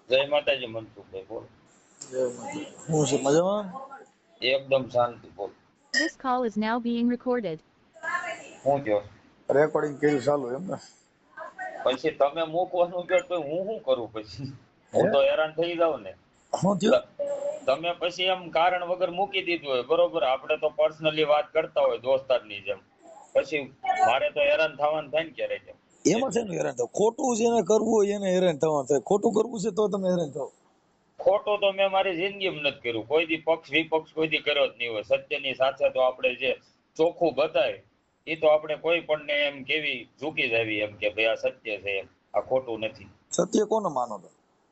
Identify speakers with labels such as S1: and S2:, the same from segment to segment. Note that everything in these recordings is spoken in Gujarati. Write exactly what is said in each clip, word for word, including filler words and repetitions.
S1: જય માતાજી મનસુખભાઈ બોલ.
S2: જય માતાજી. હું છે મજામાં?
S1: એકદમ શાંતિ બોલ.
S3: This call is now being recorded.
S1: હું થયો
S2: રેકોર્ડિંગ કર્યું ચાલુ એમ ને?
S1: પછી તમે મૂકવાનું કહો તો હું શું કરું? પછી હું તો હેરાન થઈ જાઉં ને.
S2: શું થયું?
S1: તમે પછી એમ કારણ વગર મૂકી દીધું હોય બરોબર, આપણે તો પર્સનલી વાત કરતા હોય દોસ્તારની જેમ, પછી મારે તો હેરાન થવાનું થાય ને ક્યારેક.
S2: એમાં છે ને હેરાન થાવ, ખોટું જેને કરવું હોય એને હેરાન થવાનું થાય. ખોટું કરવું છે તો તમે હેરાન થાવ.
S1: ખોટું તો મેં મારી જિંદગીમાં નથી કર્યું, કોઈ દી પક્ષ વિપક્ષ કોઈ દી કર્યો જ નહીં હોય. સત્યની સાથે તો આપણે જે ચોખ્ખું બતાય એ તો આપણે કોઈ પણ ને એમ કેવી ઝૂકી જાવી એમ કે ભાઈ આ સત્ય છે એમ, આ ખોટું નથી.
S2: સત્ય કોને માનો તો?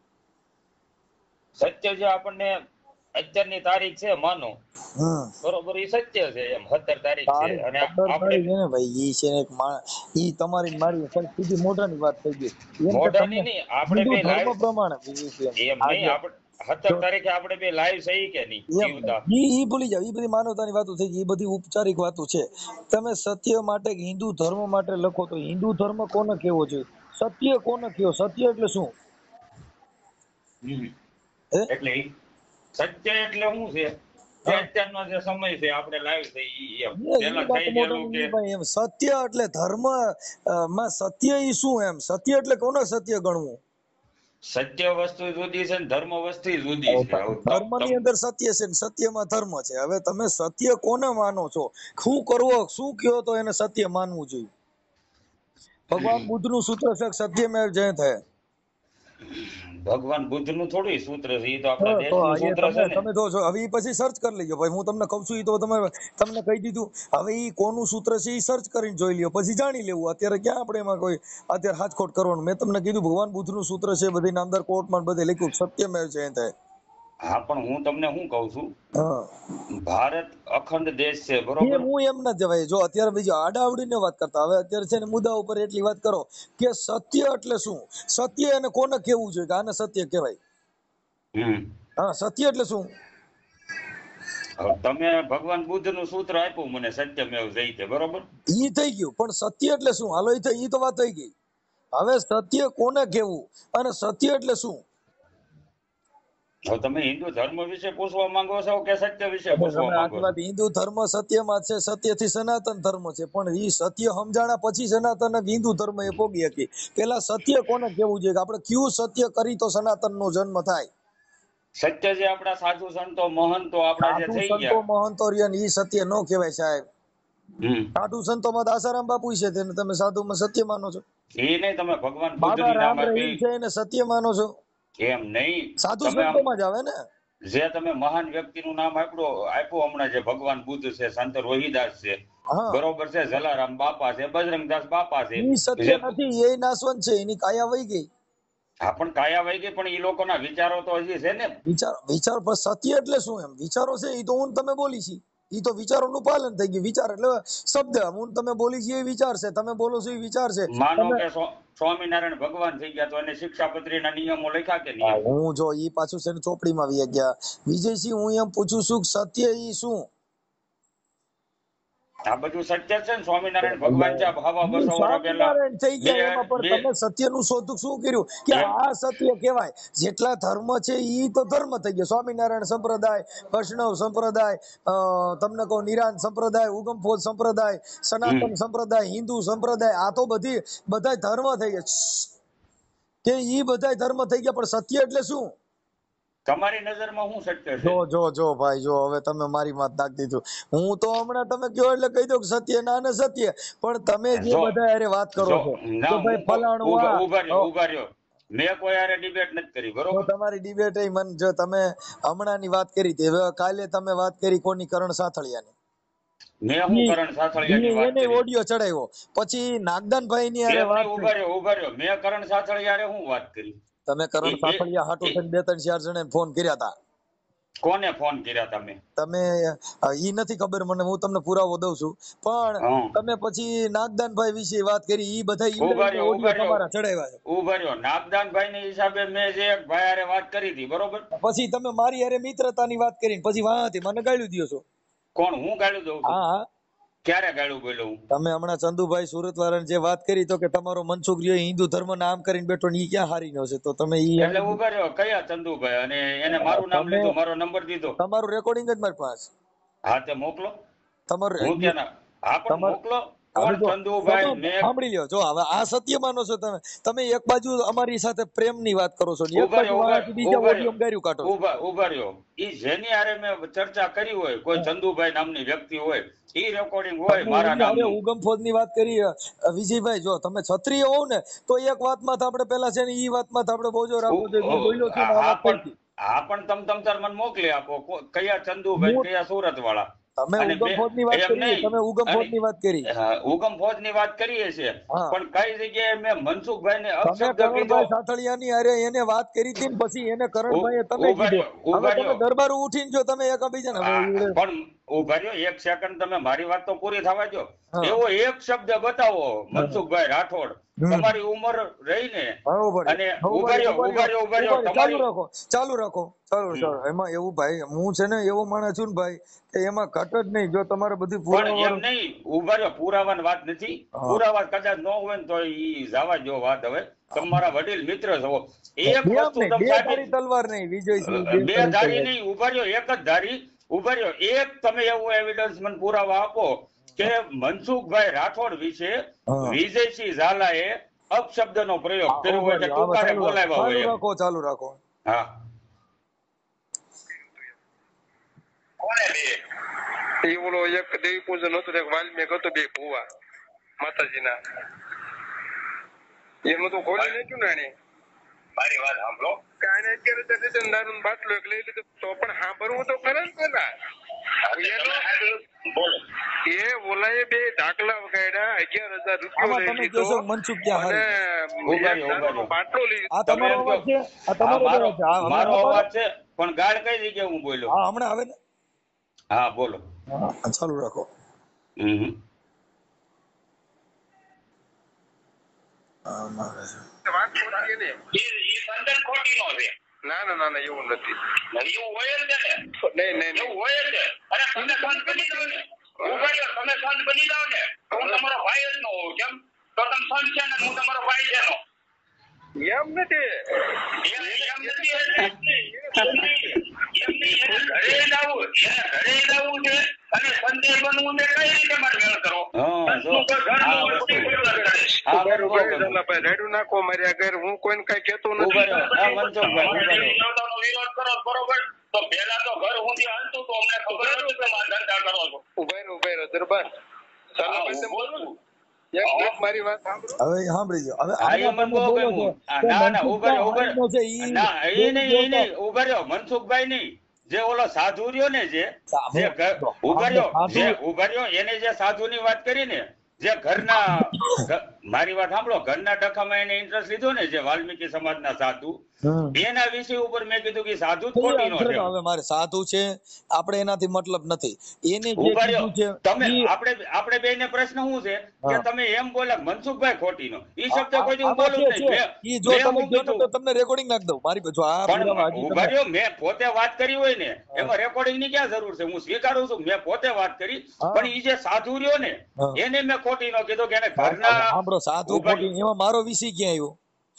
S1: સત્ય જે આપણને અત્યારની તારીખ છે માનો બરોબર, એ સત્ય છે એમ. સત્તર તારીખ છે અને આપણે
S2: ને ભાઈ ઈ છે એક ઈ તમારી મારી સીધી મોઢાની વાત થઈ ગઈ.
S1: મોઢાની નહીં, આપણે બે લાઈવ
S2: પ્રમાણે
S1: એમ નહીં, આપણે સત્તર તારીખે આપણે બે લાઈવ સહી કે નહીં જીવતા
S2: ઈ ઈ ભૂલી જાવ. ઈ બધી માનવતાની વાતો થઈ ગઈ, ઈ બધી ઉપચારિક વાતો છે. તમે સત્ય માટે હિન્દુ ધર્મ માટે લખો તો હિન્દુ ધર્મ કોને કેવો જોઈએ? સત્ય કોને કયો? સત્ય એટલે શું?
S1: એટલે સત્ય એટલે શું છે? અત્યારનો જે સમય છે આપણે લાઈવ થઈ એમ પેલા થઈ ગયેલું કે
S2: એમ સત્ય એટલે ધર્મ માં સત્ય ઈ શું એમ? સત્ય એટલે કોને સત્ય ગણવું?
S1: સત્ય વસ્તુ જુદી છે ને ધર્મ વસ્તુ જુદી છે.
S2: ધર્મ ની અંદર સત્ય છે ને સત્યમાં ધર્મ છે. હવે તમે સત્ય કોને માનો છો? શું કરવો શું કયો તો એને સત્ય માનવું જોઈએ? ભગવાન બુદ્ધ નું સૂત્ર છે સત્યમેવ જયતે.
S1: ભગવાન બુદ્ધ નું થોડું સૂત્ર છે, એ તો આપણા દેશનું સૂત્ર છે ને.
S2: તમે જો છો હવે ઈ પછી સર્ચ કરી લેજો ભાઈ. હું તમને કહું છું ઈ તો તમે તમને કહી દીધું. હવે ઈ કોનું સૂત્ર છે ઈ સર્ચ કરીને જોઈ લ્યો, પછી જાણી લેવું. અત્યારે ક્યાં આપણે એમાં કોઈ અત્યારે હાચખોટ કરવાનું? મેં તમને કીધું ભગવાન બુદ્ધ નું સૂત્ર છે, બધી અંદર કોર્ટમાં બધે લખ્યું સત્યમેવ જયતે.
S1: હા પણ હું તમને શું કહું છું, ભારત અખંડ દેશ છે બરોબર.
S2: હું એમ ના જવાય. જો અત્યારે બીજી આડાવડીને વાત કરતા, હવે અત્યારે છે ને મુદ્દા ઉપર એટલી વાત કરો કે સત્ય એટલે શું? સત્ય એને કોને કેવું જોઈએ કે આને સત્ય કહેવાય? હા, સત્ય એટલે શું?
S1: તમે ભગવાન બુદ્ધ નું સૂત્ર આપ્યું મને સત્યમેવ જયતે બરોબર,
S2: ઈ થઈ ગયું. પણ સત્ય એટલે શું? હાલો ઈ ઈ તો વાત થઈ ગઈ. હવે સત્ય કોને કેવું અને સત્ય એટલે શું?
S1: તમે હિન્દુ ધર્મ વિશે પૂછવા માંગો છો કે સત્ય વિશે પૂછવા માંગો છો?
S2: હિન્દુ ધર્મ સત્યમાં છે, સત્યથી સનાતન ધર્મ છે. પણ ઈ સત્ય સમજાણા પછી સનાતન હિન્દુ ધર્મ એ ભોગી હતી. પેલા સત્ય કોને કેવું જોઈએ કે આપણે કયું સત્ય કરી તો સનાતન નો જન્મ થાય?
S1: સત્ય જે આપણા સાધુ સંતો મહંતો આપણા જે થઈ ગયા,
S2: સંતો મહંતો રહ્યા ઈ સત્ય નો કહેવાય સાહેબ. સાધુ સંતો માં આસારામ બાપુ છે, તેને તમે સાધુ માં સત્ય માનો છો?
S1: એ નહીં, તમે ભગવાન બુદ્ધ નું નામ આપ્યું
S2: છે એને સત્ય માનો છો?
S1: એમ નહીં,
S2: સાધુ સંતોમાં જ આવે ને.
S1: જે તમે મહાન વ્યક્તિનું નામ આપ્યું આપ્યું હમણાં, જે ભગવાન બુદ્ધ છે, સંત રોહિદાસ છે બરોબર છે, જલારામ બાપા છે, બજરંગદાસ બાપા છે,
S2: ઈ સત્ય નથી, એ નાશવંત છે, એની કાયા વહી ગઈ.
S1: હા પણ કાયા વહી ગઈ, પણ એ લોકોના વિચારો તો હજી છે ને.
S2: વિચાર વિચાર પર સત્ય એટલે શું એમ? વિચારો છે એ તો હું તમે બોલી છી, ઈ તો વિચારોનું પાલન થઈ ગયું. વિચાર એટલે શબ્દ, હું તમે બોલી છીએ એ વિચાર છે, તમે બોલો છો એ વિચાર છે.
S1: માનો કે સ્વામિનારાયણ ભગવાન થઈ ગયા તો એને શિક્ષાપત્રીના નિયમો લખ્યા કે નિયમ?
S2: હું જો ઈ પાછું છે ને ચોપડીમાં વી ગયા. વિજયસિંહ હું એમ પૂછું છું સત્ય ઈ શું?
S1: આ બધું સત્ય છે ને. સ્વામિનારાયણ ભગવાન છે હવા બસો વર્ષ પહેલા
S2: થઈ ગયા, એમાં પણ તમે સત્યનું શોધું શું કર્યું કે આ સત્ય કહેવાય? જેટલા ધર્મ છે ઈ તો ધર્મ થઈ ગયો. સ્વામિનારાયણ સંપ્રદાય, વૈષ્ણવ સંપ્રદાય, તમને કહો નિરાંત સંપ્રદાય, ઉગમફોજ સંપ્રદાય, સનાતન સંપ્રદાય, હિન્દુ સંપ્રદાય, આ તો બધી બધા ધર્મ થઈ ગયા કે ઈ બધા ધર્મ થઈ ગયા. પણ સત્ય એટલે શું
S1: તમારી નજરમાં? શું સત્ય છે?
S2: જો જો જો ભાઈ, જો હવે તમે મારી વાત નાખી દીધું. હું તો હમણાં તમે કહો એટલે કહી દઉં સત્ય ના ને સત્ય, પણ તમે જે બધા અરે વાત કરો છો કે ભાઈ ફલાણું
S1: ઉભા રહ્યો, મેં કોઈ હારે ડિબેટ નથી કરી બરોબર.
S2: તમારી ડિબેટ એ મન જો તમે હમણાં ની વાત કરી હતી, હવે કાલે તમે વાત કરી કોની? કરણ સાથળિયાની.
S1: મેં હું કરણ સાથળિયાની વાત કરી?
S2: એને ઓડિયો ચડાવ્યો. પછી નાગદાનભાઈ ની હારે વાત.
S1: ઉભા રહ્યો ઉભા રહ્યો મેં કરણ સાથળિયા હારે હું વાત કરી?
S2: તમે કરણ સાથળિયા હાટુ થઈને બે ત્રણ ચાર જણે ફોન કર્યા હતા.
S1: કોને ફોન કર્યા તમે?
S2: તમે ઈ નથી ખબર મને, હું તમને પુરાવો દઉં છું. પણ તમે પછી નાગદાનભાઈ વિશે વાત કરી, ઈ બધા તમારા ચડાવ્યા છે.
S1: ઉભા રહ્યો, નાગદાનભાઈ ની હિસાબે મેં જે ભાઈ હારે વાત કરી હતી બરોબર.
S2: પછી તમે મારી હારે મિત્રતાની વાત કરી, પછી વાંથી મને ગાળ્યું દો છો.
S1: કોણ? હું ગાળ્યું દઉં છું?
S2: હા,
S1: ક્યારે ગાળું બોલ્યો હું?
S2: તમે હમણાં ચંદુભાઈ સુરત વાળાને જે વાત કરી તો કે તમારો મનસુખ રહ્યો હિન્દુ ધર્મ નામ કરીને બેઠો ને ઈ ક્યાં હારી નો છે? તો તમે ઈ
S1: એટલે ઉભા રહ્યો કયા ચંદુભાઈ અને એને મારું નામ
S2: તમે-
S1: લીધું, મારો નંબર દીધો.
S2: તમારું રેકોર્ડિંગ જ મારી પાસે
S1: હા તે મોકલો.
S2: તમારું
S1: હું ક્યાં ના હા પણ
S2: તમાર-
S1: મોકલો.
S2: હવે
S1: કોણ
S2: જો,
S1: ચંદુભાઈ?
S2: તમે
S1: મેં
S2: સાંભળી લ્યો જો હવે આ સત્ય માનો છો તમે તમે એક બાજુ અમારી સાથે પ્રેમની વાત કરો છો ને એક
S1: ઉભા
S2: બાજુ
S1: રહ્યો,
S2: વાળાથી
S1: ઉભા-
S2: બીજા
S1: ઉભા
S2: ઓડિયો ગાર્યું કાઢો છો.
S1: ઉભા ઉભા રહ્યો. ઈ જેની હારે મેં ચર્ચા કરી હોય, કોઈ ચંદુભાઈ નામની વ્યક્તિ હોય, ઈ રેકોર્ડિંગ હોય
S2: તમે
S1: મારા
S2: એની હારે
S1: નામનું.
S2: ઉગમ ફોજની વાત કરી અ, વિજયભાઈ જો તમે ક્ષત્રિય હોવ ને તો એક વાતમાં તો આપણે પેલા છે ને ઈ વાતમાં તો આપણે બોજો રાખવો જોઈએ. હું બોલ્યો છું ને આ
S1: હા
S2: વાત
S1: પણ
S2: કરી.
S1: હા પણ તમ તમ તાર મને મોકલી આપો. કો- કયા ચંદુભાઈ,
S2: હું-
S1: કયા સુરત વાળા?
S2: તમે
S1: અને
S2: ઉગમ
S1: બે-
S2: ફોજની વાત
S1: એમ
S2: કરી
S1: નહીં.
S2: તમે ઉગમ
S1: અને-
S2: ફોજની વાત કરી
S1: હા, ઉગમ ફોજ ની વાત કરીએ છીએ
S2: હા.
S1: પણ કઈ જગ્યાએ મેં મનસુખભાઈ ને
S2: તમે
S1: અપશબ્દ કીધો?
S2: કરણભાઈ સાથળિયાની હારે એને વાત કરી હતી ને પછી એને કરણભાઈએ તમે
S1: ઉભા
S2: કીધું.
S1: રહ્યો, ઉભા
S2: હવે તમે
S1: રહ્યો.
S2: દરબાર ઉઠીને જો તમે એકબીજાને હવે
S1: આ-
S2: ઈવડે-
S1: પણ ઉભા રહ્યો એક સેકન્ડ, તમે મારી વાત તો પૂરી થવા દો.
S2: હા.
S1: એવો એક શબ્દ બતાવો મનસુખભાઈ રાઠોડ,
S2: હમ.
S1: તમારી ઉંમર રહીને
S2: હા, ઉભા રહ્યો.
S1: અને
S2: હા,
S1: ઉભા રહ્યો,
S2: ઉભા
S1: ઉભા રહ્યો, ઉભા રહ્યો.
S2: ઉભા રહ્યો. ચાલુ
S1: તમારી
S2: રાખો ચાલુ રાખો ચાલુ
S1: હમ.
S2: ચાલુ એમાં એવું ભાઈ હું છે ને એવો માણસ છું ને ભાઈ કે એમાં ઘટ જ નહીં જો તમારે બધી
S1: પણ એમ
S2: પુરાવા
S1: નહીં, ઉભા રહ્યો, પુરાવાની વાત નથી.
S2: હા.
S1: પુરાવા કદાચ ન હોય ને તો ઈ જવા જો વાત. હવે તમારા વડીલ મિત્ર છો, એક
S2: બે
S1: વસ્તુ
S2: નહીં,
S1: તમે
S2: બે
S1: સાબિત-
S2: ધારી તલવાર નહીં વિજયસિંહ
S1: બે
S2: ધારી
S1: ધારી
S2: તલવાર.
S1: નહીં, ઉભા રહ્યો, એક જ ધારી. ઉભા રહ્યો, એક તમે એવું એવિડન્સ મને પુરાવા આપો કે મનસુખભાઈ રાઠોડ વિશે
S2: હા.
S1: વિજયસિંહ ઝાલાએ અપશબ્દનો પ્રયોગ
S2: હા,
S1: કર્યો હોય કે
S2: ઉભા રહ્યો.
S1: તુકારે
S2: ચાલુ રાખો,
S1: બોલાવ્યા
S2: ચાલુ
S1: હોય એમ.
S2: રાખો ચાલુ રાખો
S1: હા
S4: કોને બે એ ઓલો એક દેવી પૂજન હતું એક વાલ્મીક હતો બે ભુવા માતાજીના એનું તો ખોલી નાખ્યું ને એને મારી વાત સાંભળો કે આને અત્યારે તો રીતન દારૂનો બાટલો એક લઈ લીધો તો પણ સાંભળવું તો ખરે ને પેલા બોલો એ ઓલાએ બે ઢાકલા વગાડ્યા અગિયાર હજાર રૂપિયા
S2: આમાં
S4: લઈ
S2: તમે
S4: લીધો
S2: કહેશો મનસુખ ક્યાં
S4: અને
S2: હારી?
S1: ઉભા
S4: એક
S1: રહ્યો, ઉભા
S4: દારૂનો
S1: રહ્યો.
S4: બાટલો લઈ લીધો.
S2: આ
S1: તમે
S2: તમારો
S1: એમ
S2: અવાજ છે
S1: કહો.
S2: આ
S1: હા,
S2: તમારો
S1: મારો
S2: અવાજ છે. હા,
S1: મારો
S2: હમણાં
S1: અવાજ છે પણ ગાળ કઈ જગ્યાએ હું બોલ્યો?
S2: હા હમણાં આવે ને
S1: હા બોલો.
S2: હા, ચાલુ રાખો
S1: હમ હમ.
S2: આમાં આવે છે.
S4: વાત ખોટી એને. ઈ સંદર્ભ ખોટીનો છે. ના ના ના ના એવું નથી. એવું હોય જ ને. નહીં નહીં એવું હોય જ. અરે તમે સંત બની જાવ ને. ઉભા રહ્યો, તમે સંત બની જાવ ને. હું તમારો ભાઈ જ ન હોઉં કેમ? તો તમે સંત છે ને હું તમારો ભાઈ છે નો. એમ નથી. એમ એમ નથી એટલે. એમ નહીં, એને ઘરે લાવવું, એને ઘરે લાવવું છે અને સંતે બનવું છે કઈ રીતે મારે મેળ કરો?
S1: હા, જો આ વસ્તુ આ વસ્તુ કહું.
S4: રેડું નાખો મારી આગળ હું કોઈને કઈ કેતો
S1: ઉભા રહ્યો.
S4: નથી.
S1: આ મનસુખભાઈ, ઉભા રહ્યો.
S4: દેવતાનો વિરોધ કરો બરોબર તો પહેલા તો ઘર સુધી હાલતું તો અમને ખબર હતી કે મારા ધંધા કરો છો. ઉભા રહ્યો ઉભા રહ્યો દરબાર ચાલો
S1: હા,
S4: ભાઈ
S1: હું
S4: તમે
S1: બોલું છું.
S4: એક મિનિટ મારી વાત સાંભળો.
S2: હવે સાંભળી લો હવે
S1: હા, એ
S2: આમાં
S1: મને
S2: તમે
S1: બહુ
S2: બોલો
S1: ગમ્યું.
S2: છો
S1: આ
S2: કે
S1: ના ના
S2: મનસુખ
S1: ઉભા રહ્યો, ઉભા
S2: હારીનો છે,
S1: રહ્યો.
S2: ઈ
S1: ના એ નહીં એ
S2: દેવતા-
S1: નહીં ઉભા રહ્યો. મનસુખભાઈ નહીં, જે ઓલો સાધુ રહ્યો ને જે
S2: સાધુ.
S1: જે ઘર-
S2: જો,
S1: ઉભા રહ્યો,
S2: સાધુ-
S1: જે ઉભા રહ્યો એને જે સાધુની વાત કરી ને, જે ઘરના ઘ- મારી વાત સાંભળો, ઘરના ડખામાં એને ઇન્ટરેસ્ટ લીધો ને, જે વાલ્મીકી સમાજના સાધુ,
S2: હમ.
S1: એના વિષય ઉપર મેં કીધું કે સાધુ જ
S2: તો એ
S1: ખોટીનો છે.
S2: અંતર્ગત હવે મારે સાધુ છે આપણે એનાથી મતલબ નથી એને જે
S1: ઉભા રહ્યો.
S2: કીધું છે
S1: તમે
S2: ઈ-
S1: આપણે આપણે બેયને પ્રશ્ન શું છે કે
S2: હા.
S1: તમે એમ બોલ્યા મનસુખભાઈ ખોટીનો, ઈ શબ્દ
S2: આ-
S1: કોઈ દી હું
S2: આમાં
S1: બોલું
S2: છે,
S1: જ નહીં.
S2: છે.
S1: મેં-
S2: ઈ જો
S1: મેં
S2: તમે
S1: હું
S2: કહો ને
S1: કીધું?
S2: તો તમને રેકોર્ડિંગ નાખ દઉં મારી જો આ પુરાવા
S1: પણ
S2: હજી
S1: ઉભા
S2: તમે-
S1: રહ્યો, મેં પોતે વાત કરી હોય ને એમાં રેકોર્ડિંગ ની ક્યાં જરૂર છે? હું સ્વીકારું છું મેં પોતે વાત કરી,
S2: હા.
S1: પણ ઈ જે સાધુ રહ્યો ને
S2: હા.
S1: એને મેં ખોટી નો કીધું કે એને
S2: હવે
S1: ઘરના
S2: સાંભળો સાધુ
S1: ઉભા
S2: ખોટી
S1: રહ્યો.
S2: એમાં મારો વિષય ક્યાં આવ્યો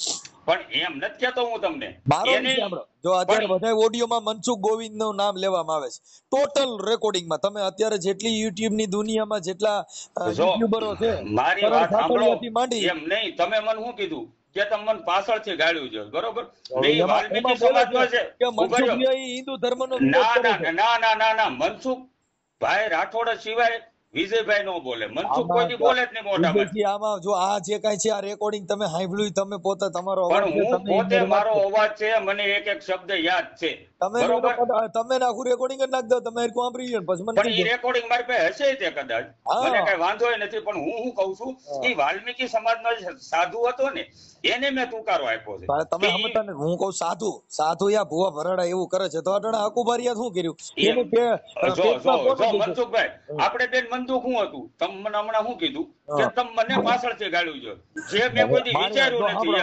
S1: પણ એમ નથી કેતો હું તમને.
S2: મારો
S1: એને-
S2: વિષય સાંભળો જો અત્યારે
S1: પણ-
S2: બધા ઓડિયોમાં મનસુખ ગોવિંદ નું નામ લેવામાં આવે છે ટોટલ રેકોર્ડિંગમાં તમે અત્યારે જેટલી યુટ્યુબ ની દુનિયામાં જેટલા અ,
S1: જો
S2: યુટ્યુબરો છે
S1: મારી
S2: કરણ
S1: વાત સાંભળો.
S2: સાતળિયાથી માંડી
S1: એમ નહીં, તમે મને શું કીધું કે તમે મને પાછળથી ગાળ્યું છે બરોબર?
S2: હવે
S1: મેં
S2: એમાં-
S1: વાલ્મીકી
S2: એમાં બોલે
S1: સમાજનો છે.
S2: કે
S1: ઉભા
S2: મનસુખ
S1: રહ્યો.
S2: ભાઈ હિન્દુ ધર્મનો વિરોધ
S1: ના
S2: કરે
S1: ના
S2: છે.
S1: ના ના ના ના મનસુખ ભાઈ રાઠોડ સિવાય વિજયભાઈ નો બોલે. મનસુખ કોઈ દી બોલે જ નહીં મોઢામાં.
S2: વિજયજી, આમાં જો આ જે કાંઈ છે આ રેકોર્ડિંગ તમે સાંભળ્યું તમે પોતે તમારો અવાજ
S1: પણ
S2: છે,
S1: હું
S2: તમે
S1: પોતે
S2: ઈમેલ
S1: મારો
S2: વાંચો.
S1: અવાજ છે, મને એક એક શબ્દ યાદ છે
S2: તમે
S1: બરોબર?
S2: એનો- તમે નાખું રેકોર્ડિંગ જ નાખ દો તમે હરખું સાંભળી લ્યો ને પછી મને
S1: પણ
S2: કહેજો.
S1: એ રેકોર્ડિંગ મારી પાસે હશે તે કદાચ,
S2: હા.
S1: મને કઈ વાંધો નથી. પણ હું શું કઉ છું,
S2: હા.
S1: એ વાલ્મીકી સમાજનો જે સાધુ હતો ને એને મેં તુકારો આપ્યો છે.
S2: પણ તમે
S1: કે ઈ-
S2: સમજતા નથી. હું કહું સાધુ સાધુ યા ભુવા ભરાડા એવું કરે છે તો અટાણે હકુભારિયા શું કર્યું
S1: એમ.
S2: એને કે
S1: જો
S2: પેટમાં
S1: જો
S2: કોનું
S1: જો
S2: દુખે?
S1: મનસુખભાઈ,
S2: હમ.
S1: આપણે બેન બંદૂક શું હતું, તમે મને હમણાં શું કીધું કે
S2: હા.
S1: તમે મને પાછળથી ગાળ્યું છે, જે મેં કોઈ દી
S2: મારી વાત જો
S1: વિચાર્યું નથી
S2: સાંભળો.
S1: એમ.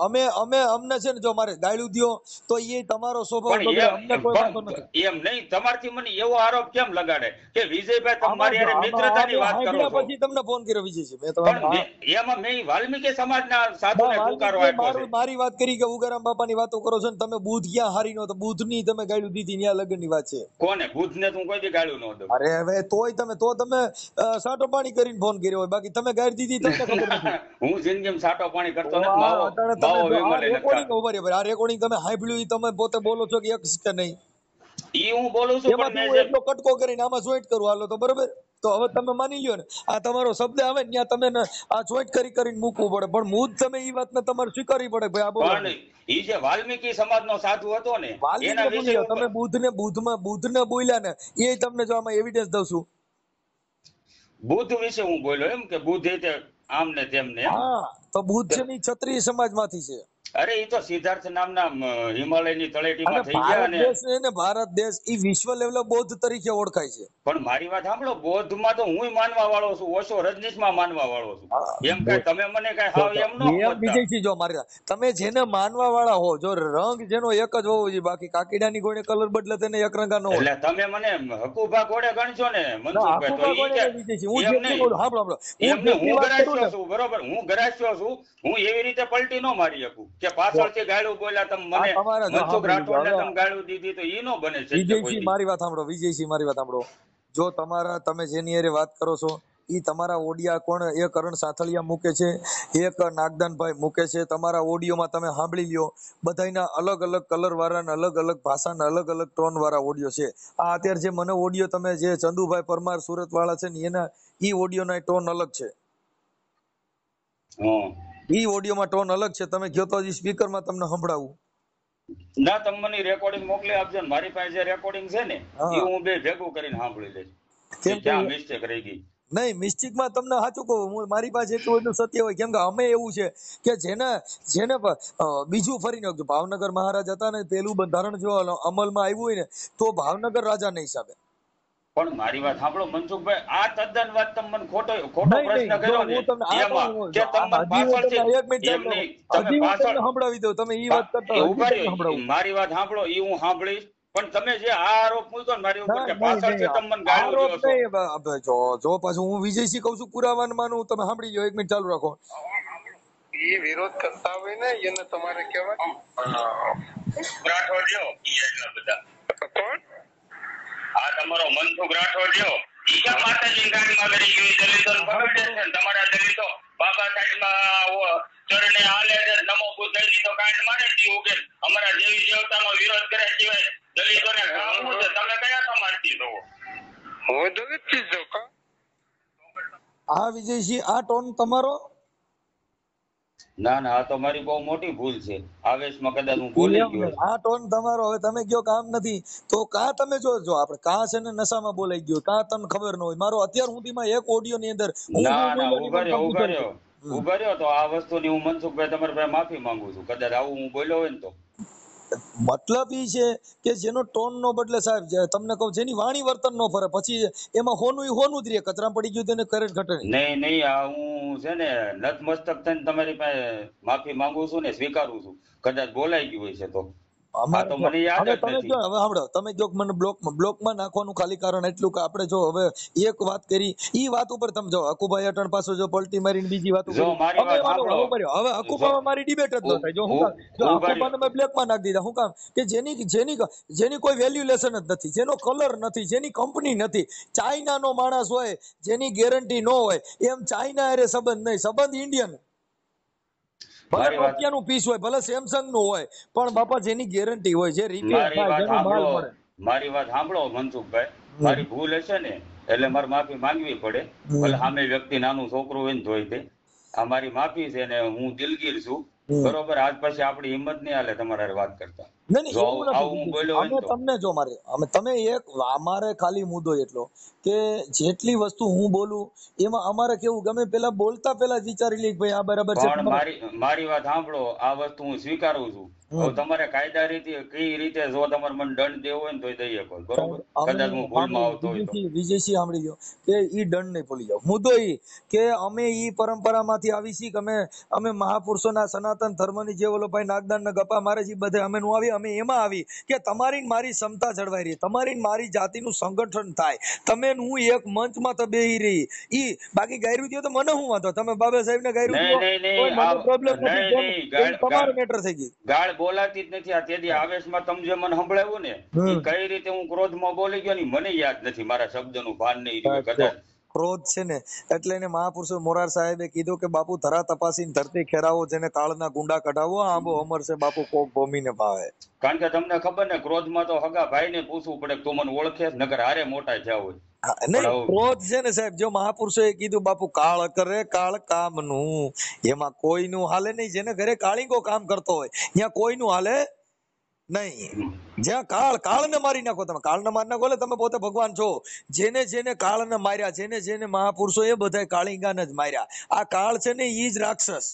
S2: અમે અમે અમને છે ને જો મારે ગાળ્યું દ્યો તો એ તમારો સ્વભાવ
S1: પણ
S2: બગડે,
S1: એમ
S2: અમને કોઈ વાંધો નથી.
S1: એમ નહીં, તમારથી મને એવો આરોપ કેમ લગાડે કે વિજયભાઈ તમે
S2: આમાં
S1: મારી
S2: જો,
S1: હારે
S2: આમાં
S1: મિત્રતાની
S2: આ
S1: વાત કરો
S2: હાંભળ્યા
S1: છો,
S2: પછી તમને ફોન કર્યો વિજયજી. મેં તમને
S1: પણ મેં- એમાં મેં વાલ્મીકી સમાજના સાધુને
S2: બા,
S1: ટૂંકારો
S2: વાલ્મીકીએ
S1: આપ્યો
S2: મારું
S1: છે.
S2: મારી વાત કરી કે ઉગારામ બાપાની વાતો કરો છો ને તમે બુધ ક્યાં હારી નો તો બુધની તમે ગાળ્યું દીધી ન્યા લગનની વાત છે.
S1: કોને? બુધને તું કોઈ દી ગાળ્યું ન દઉં.
S2: અરે હવે તોય તમે તો તમે અ, સાટો પાણી કરીને ફોન કર્યો હોય, બાકી તમે ગાળી દીધી તમને ખબર નથી.
S1: હું જિંદગીમાં સાટો પાણી કરતો
S2: તો
S1: નથી.
S2: આ
S1: માવો
S2: અટાણે તમે
S1: માવો
S2: જો આ
S1: વિમલે નથી
S2: રેકોર્ડિંગ
S1: ખાતો.
S2: ઉભા રહ્યો ભાઈ, આ રેકોર્ડિંગ તમે સાંભળ્યું ઈ તમે પોતે બોલો છો કે એક કે નહીં?
S1: ઈ હું બોલું છું, પણ
S2: એમાંથી
S1: મેં
S2: હું
S1: જે
S2: એટલો કટકો કરીને આમાં જોઈન્ટ કરું હાલો તો બરોબર. તો હવે તમે માની લ્યો ને આ તમારો શબ્દ આવે ને ત્યાં તમે ને આ જોઈન્ટ કરી કરીને મૂકવું પડે, પણ હું જ તમે ઈ વાતને તમારે સ્વીકારવી પડે ભાઈ આ બોલો.
S1: પણ ઈ જે વાલ્મીકી સમાજનો સાધુ હતો ને એના
S2: વાલ્મીકીને
S1: વિશે
S2: બોલ્યો, તમે બુધને બુધમાં બુધને બોલ્યા ને એ તમને જો આમાં એવિડન્સ દઉં છું.
S1: બુદ્ધ વિશે હું બોલ્યો એમ કે બુદ્ધ એટલે આમ ને તેમ ને એમ?
S2: હા તો બુધ છે ને ઈ ક્ષત્રિય સમાજમાંથી છે.
S1: અરે ઈ તો સિદ્ધાર્થ નામના મ, હિમાલયની
S2: અને
S1: તળેટીમાં થઈ ગયા
S2: ભારત
S1: ને.
S2: દેશ છે ને ભારત દેશ ઈ વિશ્વ લેવલે બૌદ્ધ તરીકે ઓળખાય છે.
S1: પણ મારી વાત સાંભળો, બૌદ્ધમાં તો હું માનવા વાળો છું, ઓશો રજનીશમાં માનવા વાળો છું.
S2: હા,
S1: એમ કઈ તમે મને કઈ હાવ એમ ન
S2: એમ
S1: સમજતા.
S2: વિજયસિંહ જો મારી વાત, તમે જેને માનવા વાળા હો, જો રંગ જેનો એક જ હોવો જોઈએ, બાકી કાકીડાની ગોળે કલર બદલે તેને એક રંગા ન હોય.
S1: એટલે તમે મને હકુભા ઘોડે ગણશો ને
S2: ના,
S1: મનસુખભાઈ, તો
S2: આખું
S1: ઈ
S2: બાગોળે
S1: કે
S2: નહીં વિજયસિંહ. હું
S1: એમ
S2: જેટલી
S1: નહીં.
S2: બોલું, સાંભળો, સાંભળો. હું
S1: એમને
S2: જેટલી
S1: હું
S2: વાત કરું
S1: ગરાસ્યો
S2: ને,
S1: છું, બરોબર, હું ગરાસ્યો છું, હું એવી રીતે પલટી ન મારી શકું કે પાછળથી ગાળું બોલ્યા તમે મને,
S2: આ તમારે જો
S1: મનસુખ
S2: સાંભળી
S1: રાઠોડને
S2: લીધું.
S1: તમે ગાળું દીધી તો ઈ નો બને છે કોઈ
S2: વિજયસિંહ
S1: દી.
S2: મારી વાત સાંભળો, વિજયસિંહ મારી વાત સાંભળો. જો તમારા તમે જેની હારે વાત કરો છો ઈ તમારા ઓડિયા કોણ, એક કરણ સાથળિયા મૂકે છે, એક નાગદાનભાઈ મૂકે છે. તમારા ઓડિયોમાં તમે સાંભળી લ્યો, બધાયના અલગ અલગ કલર વાળા ને અલગ અલગ ભાષાના અલગ અલગ ટોન વાળા ઓડિયો છે. આ અત્યારે જે મને ઓડિયો તમે જે ચંદુભાઈ પરમાર સુરત વાળા છે ને એના ઈ ઓડિયોના ટોન અલગ છે.
S1: હં.
S2: ઈ ઓડિયોમાં ટોન અલગ છે. તમે કયો તો હજી સ્પીકરમાં તમને સંભળાવું.
S1: ના, તમે મને રેકોર્ડિંગ મોકલી આપજો ને, મારી પાસે જે રેકોર્ડિંગ છે ને
S2: હા.
S1: એ હું બે ભેગું કરીને સાંભળી લઈશ
S2: કેમ
S1: કે
S2: કે
S1: ક્યાં મિસ્ટેક રહી ગઈ.
S2: નહીં, મિસ્ટેકમાં તમને સાચું કહું, હું મારી પાસે એટલું એટલું સત્ય હોય. કેમ કે અમે એવું છે કે જેને જેને અ, બીજું ફરીને કહું, ભાવનગર મહારાજ હતા ને પેલું બંધારણ જો અમલમાં આવ્યું હોય ને તો ભાવનગર રાજાના હિસાબે.
S1: પણ મારી વાત સાંભળો મનસુખભાઈ, આ તદ્દન વાત તમે મને ખોટો ખોટો
S2: નહીં,
S1: પ્રશ્ન
S2: નહીં, જો
S1: કર્યો ને
S2: હું તમને આ
S1: એમાં
S2: કહું,
S1: કે
S2: જો
S1: તમે
S2: આ હજી હું તમને
S1: પાછળથી
S2: એક મિનિટ
S1: એમ
S2: ચાલો,
S1: નહીં, તમે
S2: હજી હું
S1: પાછળ
S2: તમને સંભળાવી દઉં, તમે ઈ વાત કરતા
S1: એ
S2: હજી
S1: ઉભા
S2: તમને
S1: રહ્યો.
S2: સંભળાવું.
S1: મારી વાત સાંભળો, એ હું સાંભળીશ, પણ તમે જે આ આરોપ મૂક્યો ને મારી ઉપર
S2: ના,
S1: કે
S2: નહીં,
S1: પાછળથી
S2: નહીં,
S1: તમે મને ગાળું
S2: આરોપ
S1: દો છો,
S2: નહીં. બ- બ- જો જો પાછું હું વિજયસિંહ કહું છું, પુરાવાન માનું, તમે સાંભળી લો, એક મિનિટ ચાલુ રાખો.
S4: એ વિરોધ કરતા હોય ને એને તમારે કહેવાય રાઠોડ જો ઈ એટલા બધા કોણ આ તમારો મનસુખ રાઠોડ જો ઈ કે માતાજી ગાડીમાં કરી ગઈ દલિતો પકડે છે તમારા દલિતો બાબા સાહેબમાં ચરણે હાલે છે નમો બુદ્ધજી તો કાંડ મારે છે કે અમારા દેવી દેવતાનો વિરોધ કરે સિવાય દલિતોને કામું છે. તમે કયા સમાજથી છો? હું દલિતથી જ છું કા.
S2: હા વિજયસિંહ, આ ટોન તમારો
S1: ના ના, આ તો મારી બહુ મોટી ભૂલ છે, આવેશમાં કદાચ હું બોલી
S2: એમ
S1: ગયો.
S2: નહીં. આ ટોન તમારો, હવે તમે કયો કામ નથી તો કા તમે જો જો આપણે કા છે ને નશામાં બોલાઈ ગયો, કા તમને ખબર ન હોય. મારો અત્યાર સુધીમાં એક ઓડિયો ની અંદર હું
S1: ના
S2: હું
S1: ના,
S2: બોલ્યો
S1: ઉભા રહ્યો ઉભા
S2: નહીં,
S1: રહ્યો ઉભા રહ્યો તો આ વસ્તુની હું મનસુખભાઈ તમારી પાસે માફી માંગુ છું, કદાચ આવું હું બોલ્યો હોય ને તો.
S2: મતલબ ઈ છે કે જેનો ટોન નો બદલે સાહેબ, જે તમને કહું જેની વાણી વર્તન નો ફરે, પછી એમાં હોનું ઈ હોનું જ રહે, કચરા પડી ગયું તેને કરે ઘટે નહીં.
S1: નહીં નહીં, આ હું છે ને નતમસ્તક થઈને તમારી પાસે માફી માંગુ છું ને સ્વીકારું છું, કદાચ બોલાઈ ગયું હોય છે તો. આ તો મને યાદ
S2: હવે
S1: જ
S2: તમે
S1: નથી.
S2: જો હવે સાંભળો, તમે જો મને બ્લોક બ્લોકમાં નાખવાનું ખાલી કારણ એટલું કે આપણે જો હવે એક વાત કરી, ઈ વાત ઉપર તમે જો હકુભાઈ અટણ પાસે જો પલટી મારીને બીજી વાત
S1: જો મારી વાત સાંભળો.
S2: હવે હકુભામાં મારી ડિબેટ જ ન થાય. જો હું કામ જો હકુભાને મેં બ્લેકમાં નાખી દીધા, હું કામ કે જેની જેની જેની કોઈ વેલ્યુલેશન જ નથી, જેનો કલર નથી, જેની કંપની નથી, ચાઇનાનો માણસ હોય જેની ગેરંટી ન હોય, એમ ચાઇના હારે સંબંધ નહીં, સંબંધ ઇન્ડિયન. ભલે નોકિયાનું પીસ હોય, ભલે સેમસંગ નું હોય, પણ બાપા જેની ગેરંટી હોય, જે રિપેર
S1: મારી
S2: થાય,
S1: વાત
S2: જેનો માલ
S1: સાંભળો,
S2: મળે.
S1: મારી વાત સાંભળો મનસુખભાઈ, મારી ભૂલ હશે ને એટલે મારે માફી માંગવી પડે, ભલે સામે વ્યક્તિ નાનું છોકરું હોય ને તોય તે. આ મારી માફી છે ને હું દિલગીર છું, બરોબર. આજ પછી આપણી હિંમત નહીં હાલે તમારા હારે વાત કરતા.
S2: નહીં નહીં
S1: જો
S2: એવું
S1: આવું આવું હું
S2: નથી.
S1: બોલ્યો હોય
S2: અમે
S1: ને તો
S2: તમને જો મારે અમે તમે એક અમારે ખાલી મુદ્દો એટલો કે જેટલી વસ્તુ હું બોલું એમાં અમારે કેવું ગમે પેલા બોલતા પેલા જ વિચારી લઈએ કે ભાઈ આ બરાબર છે
S1: પણ
S2: તમારે.
S1: મારી મારી વાત સાંભળો, આ વસ્તુ હું સ્વીકારું છું. હવે
S2: હમ.
S1: તમારે કાયદા રીતે કઈ રીતે જો તમારે મને દંડ દેવો હોય ને તોય દઈ શકો, બરોબર?
S2: સાહેબ અમે
S1: કદાચ હું ભૂલમાં આવતો હોય તો.
S2: વિજયસિંહ વિજયસિંહ સાંભળી લો કે ઈ દંડ નહીં ભૂલી જાઓ. મુદ્દો ઈ કે અમે ઈ પરંપરામાંથી આવી છીએ કે અમે અમે મહાપુરુષોના સનાતન ધર્મની જે ઓલો ભાઈ નાગદાન ના ગપ્પા મારે છે ઈ બધે અમે નું આવી અમે એમાં આવી કે તમારી ને મારી ક્ષમતા જળવાઈ રહી, તમારી ને મારી જાતિનું સંગઠન થાય, તમે ને હું એક મંચમાં તો બેહી રહી. ઈ બાકી ગાયરું દ્યો તો મને શું વાંધો, તમે બાબા સાહેબ ને ગાયરું
S1: નહીં
S2: દ્યો
S1: નહીં
S2: કોઈ
S1: નહીં
S2: મને
S1: આ
S2: પ્રોબ્લેમ
S1: નહીં
S2: નથી, કેમ?
S1: નહીં
S2: એ
S1: ગાળ
S2: તમારો
S1: ગાળ
S2: મેટર થઈ ગઈ.
S1: ગાળ બોલાતી જ નથી. આ તેદી આવેશમાં તમે જે મને સંભળાવ્યું ને,
S2: હમ.
S1: ઈ કઈ રીતે હું ક્રોધમાં બોલી ગયો ને ઈ મને યાદ નથી, મારા શબ્દનું ભાન નહીં રહ્યું કદાચ.
S2: ક્રોધ છે ને એટલે એને મહાપુરુષો મોરાર સાહેબે કીધું કે બાપુ ધરા તપાસીને ધરતી ખેરાવો, જેને કાળના ગુંડા કઢાવો, આંબો અમર છે બાપુ કોક ભૂમિને ભાવે.
S1: કારણ કે તમને ખબર ને, ક્રોધમાં તો હગા ભાઈને પૂછવું પડે કે તું મને ઓળખે છે, નકર હારે મોટા થયા હોય.
S2: હા, નહીં ક્રોધ છે ને સાહેબ, જો મહાપુરુષોએ કીધું બાપુ કાળ કરે કાળ કામનું, એમાં કોઈનું હાલે નહીં. જેને ઘરે કાળીંગો કામ કરતો હોય ત્યાં કોઈનું હાલે નહીં. જ્યાં કાળ કાળને મારી નાખો, તમે કાળને મારી નાખો એટલે તમે પોતે ભગવાન છો. જેને જેને કાળને માર્યા, જેને જેને મહાપુરુષો એ બધા કાળીંગાને જ માર્યા. આ કાળ છે ને ઈ જ રાક્ષસ.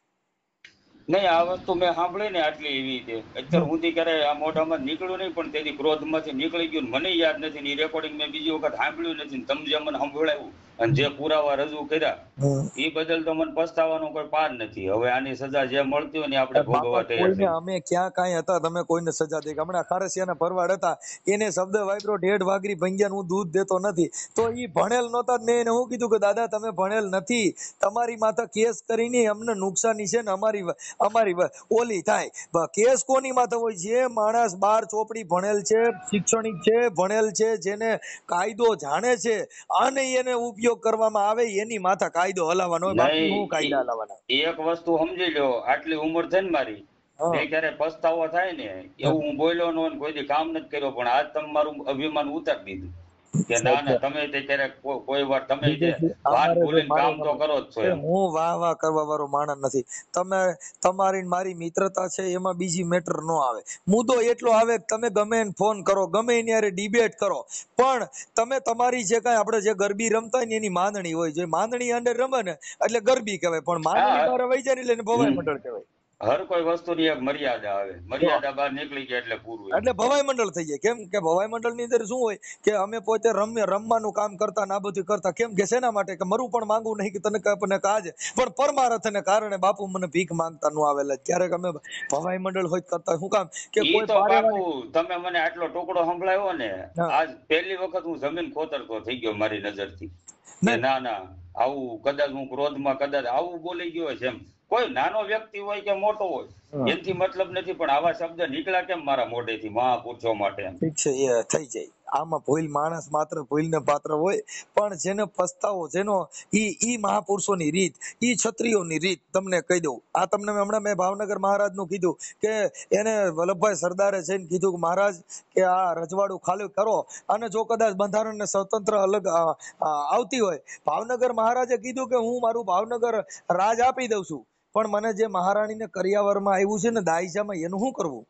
S1: નહીં, આ વસ્તુ મેં સાંભળી ને આટલી એવી રીતે અત્યાર સુધી ક્યારે આ મોઢામાં નીકળ્યું નહીં, પણ તેની ક્રોધમાંથી નીકળી ગયું મને યાદ નથી ને રેકોર્ડિંગ મેં બીજી વખત સાંભળ્યું નથી. તમે જે મને સંભળાવ્યું અને જે પુરાવા રજૂ કર્યા એ બદલ તો મને પસ્તાવાનો કોઈ પાર નથી. હવે આની સજા જે મળતી હોય ને આપણે ભોગવવા તૈયાર છીએ.
S2: અમે ક્યાં કાંઈ હતા તમે કોઈને સજા દે? હમણાં ખારસિયાના ભરવાડ હતા, એને શબ્દ વાપરો ઢેઢ વાગરી ભંગ્યા હું દૂધ દેતો નથી, તો ઈ ભણેલ નહોતા. મેં એને હું કીધું કે દાદા તમે ભણેલ નથી, તમારી માથે કેસ કરીને અમને નુકસાની છે ને અમારી અમારી ઓલી થાય. કેસ કોની માથે હોય? જે માણસ બાર ચોપડી ભણેલ છે, શિક્ષણિક છે, ભણેલ છે, જેને કાયદો જાણે છે અને એને ઉપયોગ કરવામાં આવે એની માથે કાયદો હલાવવાનો હોય. બાકી હું કાયદા હલાવવાના?
S1: એક વસ્તુ સમજી લો, આટલી ઉંમર છે ને મારી, તે ક્યારે પસ્તાવો થાય ને એવું હું બોલ્યો નો કોઈ દી કામ નથી કર્યો, પણ આજ તમે મારું અભિમાન ઉતારી દીધું કે ના ના તમે તે ક્યારેક કોઈ વાર તમે જે વાત ભૂલીને કામ તો કરો જ છો.
S2: હું વાહ વાહ કરવા વાળો માણસ નથી. તમે તમારી મારી મિત્રતા છે એમાં બીજી મેટર નો આવે. મુદ્દો એટલો આવે કે તમે ગમે એને ફોન કરો, ગમે એની હારે ડિબેટ કરો, પણ તમે તમારી જે કાંઈ આપણે જે ગરબી રમતા હોય ને એની માંદણી હોય, જે માંદણી અંદર રમે ને એટલે ગરબી કહેવાય, પણ માંદણી બહાર વહી જાય એટલે એને ભવાઈ મંડળ કહેવાય.
S1: હર કોઈ વસ્તુની એક મર્યાદા આવે, મર્યાદા બહાર નીકળી જાય એટલે પૂરું,
S2: એટલે ભવાઈ મંડળ થઈ જાય. કેમ કે ભવાઈ મંડળ ની અંદર શું હોય કે અમે પોતે રમે રમવાનું કામ કરતા ને આ બધું કરતા. કેમ કે શેના માટે? કે મરું પણ માંગુ નહીં કે તને કને કાજ, પણ પરમારથને કારણે બાપુ મને ભીખ માંગતા નું આવેલા. ક્યારેક અમે ભવાઈ મંડળ હોય કરતા. શું કામ કે કોઈ
S1: તો બાપુ તમે મને આટલો ટુકડો સંભળાયો ને, આજ પહેલી વખત હું જમીન ખોતરતો થઈ ગયો મારી નજરથી. ના ના આવું કદાચ હું ક્રોધમાં કદાચ આવું બોલી ગયો છે એમ. કોઈ નાનો વ્યક્તિ હોય કે મોટો હોય એનાથી મતલબ નથી, પણ આવા શબ્દ નીકળ્યા કેમ મારા મોઢેથી મહાપુરુષો માટે?
S2: ઠીક છે, એ થઈ જાય. આમાં ભૂલ માણસ માત્ર ભૂલને પાત્ર હોય, પણ જેને પસ્તાવો જેનો ઈ ઈ મહાપુરુષોની રીત, ઈ ક્ષત્રિયોની રીત તમને કહી દઉં. આ તમને હમણાં મેં ભાવનગર મહારાજનું કીધું કે એને વલ્લભભાઈ સરદારે જઈને કીધું કે મહારાજ કે આ રજવાડું ખાલી કરો, અને જો કદાચ બંધારણ ને સ્વતંત્ર અલગ આવતી હોય, ભાવનગર મહારાજે કીધું કે હું મારું ભાવનગર રાજ આપી દઉં છું, પણ મને જે મહારાણીને કરિયાવરમાં આવ્યું છે ને દાયજામાં, એનું શું કરવું?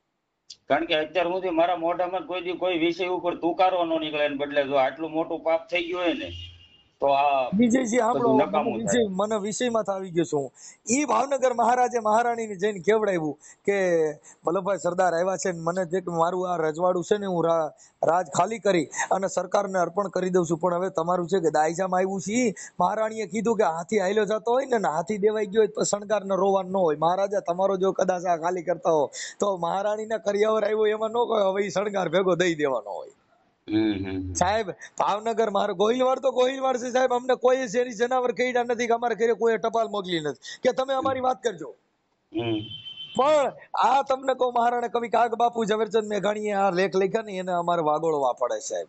S1: કારણ કે અત્યાર સુધી મારા મોઢામાં કોઈ દી કોઈ વિષય ઉપર તુકારો ન નીકળે, એને બદલે જો આટલું મોટું પાપ થઈ ગયું હોય ને તો આ વિજયજી આપણો મને વિષયમાં આવી ગયો છું. ઈ ભાવનગર મહારાજે મહારાણીને જઈને કેવડાવ્યું કે વલ્લભભાઈ સરદાર આવ્યા છે ને મને જે મારું આ રજવાડું છે ને હું રાજ ખાલી કરી અને સરકારને અર્પણ કરી દઉં છું, પણ હવે તમારું છે કે દાયજામાં આવ્યું છે. મહારાણીએ કીધું કે હાથી આયલો જતો હોય ને હાથી દેવાઈ ગયો હોય તો શણગાર ને રોવાનું ન હોય. મહારાજા તમારો જો કદાચ આ ખાલી કરતા હો તો મહારાણીના કરિયાવર આવ્યો એમાં ન કહો હવે શણગાર ભેગો દઈ દેવાનો હોય. સાહેબ ભાવનગર મારો ગોહિલવાડ તો ગોહિલવાડ છે સાહેબ. અમને કોઈ શેરી જનાવર કઈડા નથી કે અમારે ઘરે કોઈ ટપાલ મોકલી નથી કે તમે અમારી વાત કરજો. પણ આ તમને કહું, મહારાણા કવિ કાગ બાપુ ઝવેરચંદ મેઘાણીએ આ લેખ લખ્યા ને એને અમારે વાગોળવા પડે સાહેબ.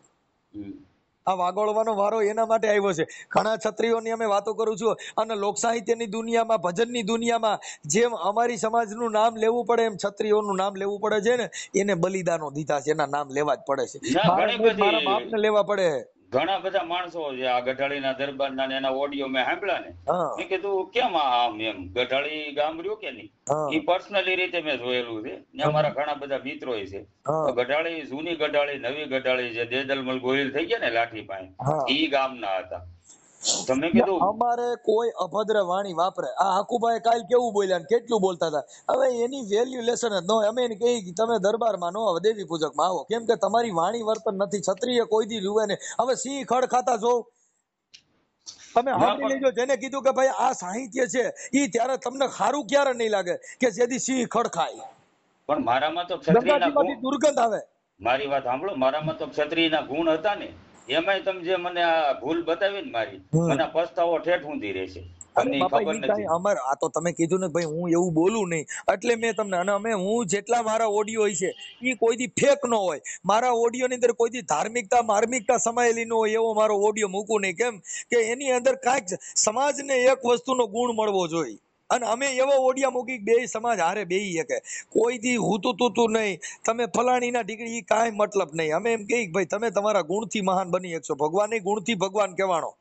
S1: આ વાગોળવાનો વારો એના માટે આવ્યો છે. ઘણા ક્ષત્રિયોની અમે વાતો કરું છું, અને લોક સાહિત્યની દુનિયામાં, ભજનની દુનિયામાં જેમ અમારી સમાજનું નામ લેવું પડે એમ ક્ષત્રિયોનું નામ લેવું પડે છે ને, એને બલિદાનો દીધા છે, એના નામ લેવા જ પડે છે. મારા બાપને લેવા પડે. ઘણા બધા માણસો છે આ ગઢાળીના દરબારના ને એના ઓડિયો મેં સાંભળ્યા ને
S2: હા
S1: મેં કીધું કેમ આમ એમ ગઢાળી ગામ રહ્યું કે નહીં
S2: હા
S1: એ પર્સનલી રીતે મેં જોયેલું છે ત્યાં મારા ઘણા બધા મિત્રો છે
S2: હા
S1: તો ગઢાળી જૂની ગઢાળી નવી ગઢાળી છે દેદલમલ ગોહિલ થઈ ગયા ને લાઠી
S2: હા.
S1: પાસે ઈ ગામના હતા તો મેં
S2: ને
S1: કીધું
S2: અમારે કોઈ અભદ્ર વાણી વાપરે આ હાકુભાઈ કાલ કેવું બોલ્યા ને કેટલું બોલતા હતા હવે એની વેલ્યુલેશન જ ન હોય અમે એને કહીએ કે તમે દરબારમાં નો આવો દેવી પૂજકમાં આવો કેમ કે તમારી વાણી વર્તન નથી ક્ષત્રિય કોઈ દી જુએ ને હવે સિંહ ખડ ખાતા જો તમે
S1: ના
S2: સાંભળી
S1: પણ
S2: લેજો જેને કીધું કે ભાઈ આ સાહિત્ય છે ઈ ત્યારે તમને સારું ક્યારે નહીં લાગે કે જેથી સિંહ ખડ ખાય
S1: પણ મારામાં તો ક્ષત્રિયના
S2: ગંગાજીમાંથી
S1: ગુણ
S2: દુર્ગંધ આવે
S1: મારી વાત સાંભળો મારામાં તો ક્ષત્રિયના ગુણ હતા ને એમાંય તમે જે મને આ ભૂલ બતાવી ને મારી
S2: હમ.
S1: મને આ પસ્તાવો ઠેઠ ઊંધી રહેશે
S2: અરે
S1: તમને ઈ
S2: બાપા
S1: ખબર
S2: ઈ કાંઈ
S1: નથી
S2: અમાર આ તો તમે કીધું ને ભાઈ હું એવું બોલું નહીં એટલે મેં તમને અને અમે હું જેટલા મારા ઓડિયો હોય છે ઈ કોઈ દી ફેક ન હોય મારા ઓડિયો ની અંદર કોઈ દી ધાર્મિકતા માર્મિકતા સમાયેલી ન હોય એવો મારો ઓડિયો મૂકું નહીં કેમ કે એની અંદર કાંઈક સમાજને એક વસ્તુનો ગુણ મળવો જોઈએ અને અમે એવો ઓડિયા મૂકી બે સમાજ હારે બેહી શકે કોઈ દી હુતું તૂતું નહીં તમે ફલાણીના ઢીકડી ઈ કાંઈ મતલબ નહીં અમે એમ કહીએ કે ભાઈ તમે તમારા ગુણથી મહાન બની શકશો ભગવાન ગુણથી ભગવાન કહેવાનો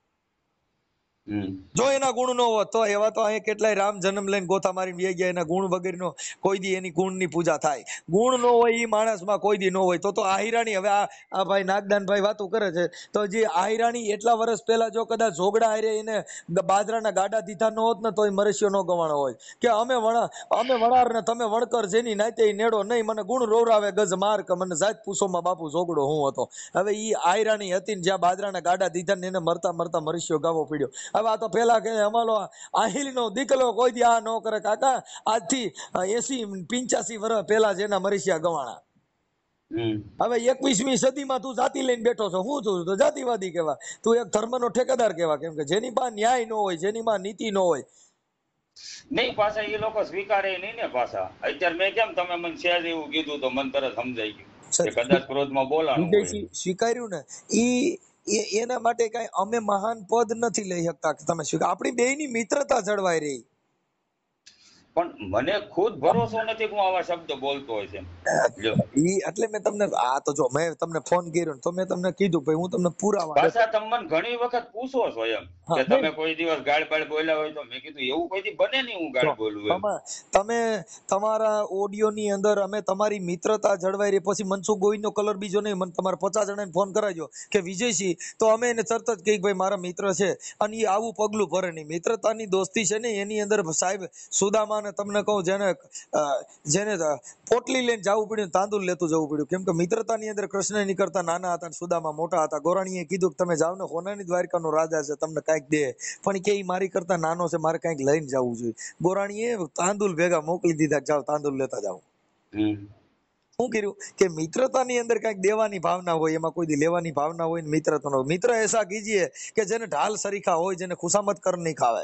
S1: હમ
S2: જો એના ગુણ નો હોત તો એવા તો અહીં કેટલાય રામ જન્મ લઈને ગોથા મારીને બેહી ગયા એના ગુણ વગરનો કોઈ દી એની ગુણની પૂજા થાય ગુણ નો હોય ઈ માણસમાં કોઈ દી નો હોય તો તો આહિરાણી હવે આ આ ભાઈ નાગદાનભાઈ વાતો કરે છે તો જે આહિરાણી એટલા વર્ષ પહેલા જો કદાચ ઝોગડા હારે એને ગ- બાજરાના ગાડા દીધા ન હોત ને તો મરસ્યો નો ગવાણો હોય કે અમે વણા અમે વણાર ને તમે વણકર જેની નાતે ઈ નેડો નહીં મને ગુણ રોવરાવે ગજ માર કે મને જાત પૂછોમાં બાપુ ઝોગડો હું હતો હવે ઈ આહિરાણી હતી ને જ્યાં બાજરાના ગાડા દીધા ને એને મરતા મરતા મરસ્યો ગાવો પડ્યો હવે આ તો પેલા કે અમારો આહિલનો દીકલો કોઈ દી આ ન કરે કાકા આજથી એસી પિંચાસી વર્ષ પેલા જેના મરસ્યા ગવાણા
S1: હમ
S2: હવે એકવીસમી સદીમાં તું જાતિ લઈને બેઠો છો હું છું તો જાતિવાદી કહેવા તું એક ધર્મનો ઠેકેદાર કહેવા કેમ કે જેની પાસે ન્યાય ન હોય જેની પાસે નીતિ ન હોય
S1: નહીં પાછા એ લોકો સ્વીકારે નહીં ને પાછા અત્યારે મેં કેમ તમે મને સહેજ એવું કીધું તો મને તરત સમજાઈ ગયું કે કદાચ ક્રોધમાં બોલાણું હોય
S2: વિદેશી સ્વીકાર્યું ને ઈ એ- એના માટે કઈ અમે મહાન પદ નથી લઈ શકતા કે તમે સ્વીકાર આપણી બેયની મિત્રતા જળવાઈ રહી
S1: પણ મને ખુદ ભરોસો નથી કે હું આવા શબ્દ બોલતો હોય છે જો
S2: ઈ એટલે મેં તમને આ તો જો મેં તમને ફોન કર્યો ને તો મેં તમને કીધું ભાઈ હું તમને પુરાવા
S1: પાછા તમે મને ઘણી વખત પૂછો છો એમ
S2: હા,
S1: કે તમે
S2: નહીં.
S1: કોઈ દિવસ ગાળ બાળ બોલ્યા હોય તો મેં કીધું એવું કોઈ દી બને નહીં હું ગાળ બોલું એમ
S2: તમે તમે તમારા ઓડિયો ની અંદર અમે તમારી મિત્રતા જળવાઈ રહી પછી મનસુખ ગોવિંદ નો કલર બીજો નહીં મને તમારા પચાસ જણાને ફોન કરાવજો કે વિજયસિંહ તો અમે એને તરત જ કહી ભાઈ મારા મિત્ર છે અને એ આવું પગલું ભરે નહીં મિત્રતાની દોસ્તી છે ને એની અંદર સાહેબ સુદામા ને તમને કહું જેને અ, જેને અ, પોટલી લઈને જવું પડ્યું તાંદુલ લેતું જવું પડ્યું કેમ કે મિત્રતાની અંદર કૃષ્ણ નીકળતા નાના હતા અને સુદામા મોટા હતા ગોરાણીએ કીધું કે તમે જાવ ને હોનાની દ્વારકાનો રાજા છે તમને કાંઈક દે પણ કે ઈ મારી કરતા નાનો છે મારે કાંઈક લઈને જવું જોઈએ ગોરાણીએ તાંદુલ ભેગા મોકલી દીધા કે જાઓ તાંદુલ લેતા જાઓ
S1: હમ
S2: શું કર્યું કે મિત્રતાની અંદર કાંઈક દેવાની ભાવના હોય એમાં કોઈ દી લેવાની ભાવના હોય ને મિત્રતા નો મિત્ર એસા કીજીએ કે જેને ઢાલ સરીખા હોય જેને ખુશામત કર નહીં ખાવે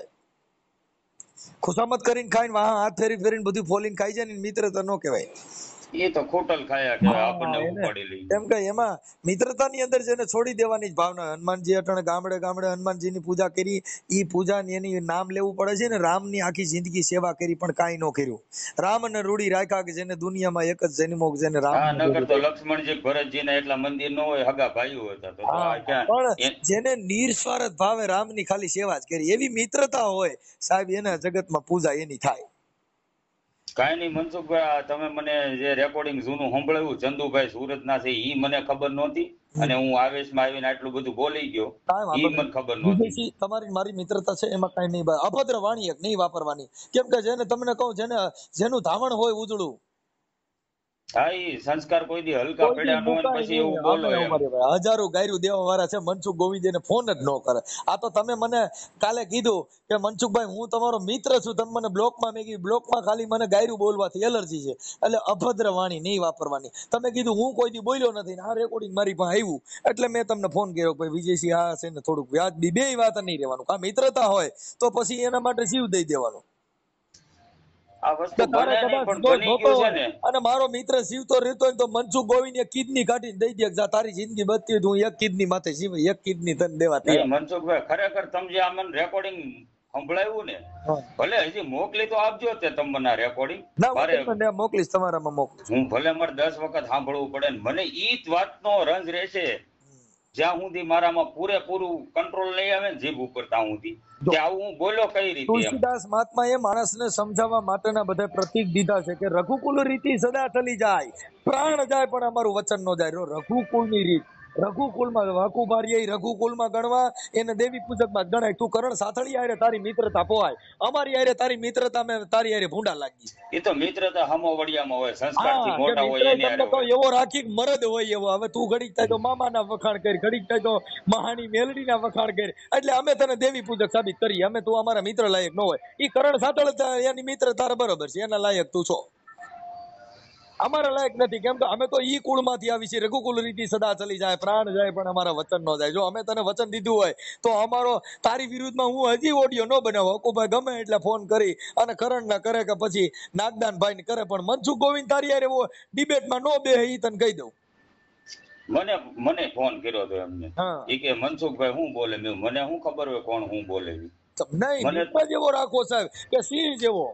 S2: ખુશામત કરીને ખાઈને વાહ હાથ ફેરી ફેરીને બધું ફોલીને ખાઈ જાય ને મિત્રતા નો કહેવાય
S1: એ તો ખોટલ ખાયા કે
S2: હા,
S1: આપણને
S2: એને.
S1: ઉપાડી લઈ
S2: કેમ કે એમાં મિત્રતાની અંદર જેને છોડી દેવાની જ ભાવના હનુમાનજી અટણ ગામડે ગામડે હનુમાનજીની પૂજા કરી ઈ પૂજા ને એની નામ લેવું પડે છે ને રામની આખી જિંદગી સેવા કરી પણ કાંઈ ન કર્યું રામ અને રૂડી રાખ્યા કે જેને દુનિયામાં એક જ જન્મો જેને
S1: હા
S2: રામ
S1: નગર તો લક્ષ્મણજી ભરતજી ના એટલા મંદિર ન હોય હગા ભાઈઓ હતા તો તો આ ક્યાં
S2: પણ
S1: એ-
S2: જેને નિસ્વાર્થ ભાવે રામની ખાલી સેવા જ કરી એવી મિત્રતા હોય સાહેબ એના જગતમાં પૂજા એની થાય
S1: કાંઈ નહીં મનસુખભાઈ આ તમે મને જે રેકોર્ડિંગ જૂનું સંભળાવ્યું ચંદુભાઈ સુરત ના છે ઈ મને ખબર નહોતી અને હું આવેશમાં આવીને આટલું બધું બોલી ગયો
S2: કાંઈ
S1: ઈ
S2: વાંધો
S1: મને ખબર નહોતી
S2: વિજયસિંહ, તમારી ને મારી મિત્રતા છે એમાં કઈ નહીં ભાઈ. અભદ્ર વાણી એક નહીં વાપરવાની કેમ કે જેને તમને કહું જેને જેનું ધાવણ હોય ઉજળું
S1: હા ઈ સંસ્કાર કોઈ દી હલકા
S2: કોઈ દી
S1: પડ્યા ન હોય ને
S2: મુકાય
S1: પછી
S2: નહીં.
S1: એવું બોલો
S2: અમે
S1: એમ
S2: અમારી ભાઈ હજારો ગાયરું દેવા વાળા છે મનસુખ ગોવિંદ એને ફોન જ ન કરે આ તો તમે મને કાલે કીધું કે મનસુખભાઈ હું તમારો મિત્ર છું તમે મને બ્લોકમાં મેં કીધું બ્લોકમાં ખાલી મને ગાયરું બોલવાથી એલર્જી છે એટલે અભદ્ર વાણી નહીં વાપરવાની તમે કીધું હું કોઈ દી બોલ્યો નથી ને આ રેકોર્ડિંગ મારી પાસે આવ્યું એટલે મેં તમને ફોન કર્યો ભાઈ વિજયસિંહ આ છે ને થોડુંક વ્યાજબી બે વાત નહીં રહેવાનું કા મિત્રતા હોય તો પછી એના માટે જીવ દઈ દેવાનો
S1: આ વસ્તુ
S2: કે તારે
S1: બને નહીં
S2: કદાચ
S1: પણ
S2: કોઈ
S1: બની
S2: જોતો
S1: ગયું છે
S2: હોય
S1: ને
S2: અને મારો મિત્ર જીવતો રહેતો હોય તો મનસુખ ગોવિંદ એક કિડની કાઢીને દઈ દે કે જા તારી જિંદગી બચતી હોય તો હું એક કિડની માથે જીવ એક કિડની તને દેવા
S1: નહીં
S2: તૈયાર.
S1: મનસુખભાઈ ખરેખર તમે જે આ મને રેકોર્ડિંગ સંભળાવ્યું ને
S2: હા.
S1: ભલે હજી મોકલી તો આપજો તે તમે મને આ રેકોર્ડિંગ
S2: ના હું
S1: મારે
S2: તમને મોકલીશ તમારામાં મોકલીશ
S1: હું ભલે મારે દસ વખત સાંભળવું પડે ને મને ઈ જ વાતનો રંજ રહેશે જ્યાં સુધી મારામાં પૂરેપૂરું કંટ્રોલ નહીં આવે ને જીભ ઉપર ત્યાં સુધી કે આવું હું બોલ્યો કઈ રીતે એમ.
S2: તુલસીદાસ મહાત્માએ માણસને સમજાવવા માટેના બધા પ્રતીક દીધા છે કે રઘુકુલ રીતિ સદા ચલી જાય, પ્રાણ જાય પણ અમારું વચન ન જાય. રઘુકુળની રીત, રઘુકુળમાં વાકુબારીએ રઘુકુળમાં ગણવા, એને દેવી પૂજકમાં ગણાય. તું કરણ સાથળી આરે તારી મિત્રતા પોહાય, અમારી આરે તારી મિત્રતા મેં તારી આરે ભૂંડા લાગી.
S1: એ તો મિત્રતા હમો વડિયામાં હોય, સંસ્કારથી મોટા હોય એની હારે હોય.
S2: એવો રાખી મરદ હોય એવો. હવે તું ઘડીક થાય તો મામાના વખાણ કરી, ઘડીક થાય તો મહાની મેલડીના વખાણ કરી, એટલે અમે તને દેવી પૂજક સાબિત કરીએ. અમે તું અમારા મિત્ર લાયક ન હોય. ઈ કરણ સાથળ એની મિત્ર તારે બરોબર છે, એના લાયક તું છો, અમારા લાયક નથી. કેમ કે અમે તો ઈ કુળમાંથી આવી છીએ. રઘુકુલ રીતિ સદા ચલી જાય, પ્રાણ જાય પણ અમારા વચન ન જાય. જો અમે તને વચન દીધું હોય તો અમારો તારી વિરુદ્ધમાં હું હજી ઓડિયો ન બનાવો. અકુભાઈ ગમે એટલે ફોન કરી અને કરણ ના કરે કે પછી નાગદાનભાઈ ને કરે, પણ મનસુખ ગોવિંદ તારી યાર એવો ડિબેટમાં નો બે ઈ તને કહી દઉં.
S1: મને મને ફોન કર્યો હતો એમને, એ કે મનસુખભાઈ હું બોલે, મેં મને શું ખબર હોય કોણ હું બોલે.
S2: નહીં, મિત્ર જેવો રાખો સાહેબ, કે સિંહ જેવો.